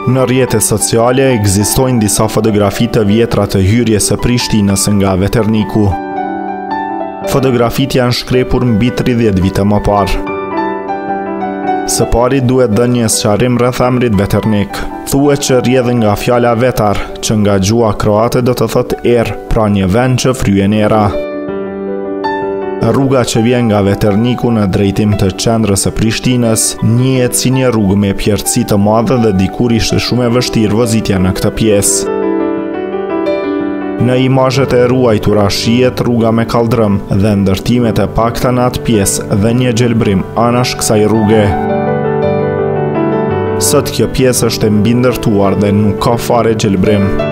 Në rrjetet sociale ekzistojnë disa fotografi të vjetra të hyrjes së Prishtinës nga Veterniku. Fotografitë janë shkrepur mbi 30 vite më parë. Së pari duhet dhënë një sqarim rreth emrit Veternik. Thuhet që rrjedh nga fjala vetar, që nga gjuha kroate do të thotë erë, pra një vend që fryen era. Rruga që vjen nga Veterniku në drejtim të qendrës së Prishtinës njihet si një rrugë me pjertësi të madhe dhe dikur ishte shumë e vështirë vozitja në këtë pjesë. Në imazhet e ruajtura shihet rruga me kaldrëm dhe ndërtimet e pakta në atë pjesë dhe një gjelbrim anash kësaj rruge. Sot kjo pjesë është e mbi ndërtuar dhe nuk ka fare gjelbrim.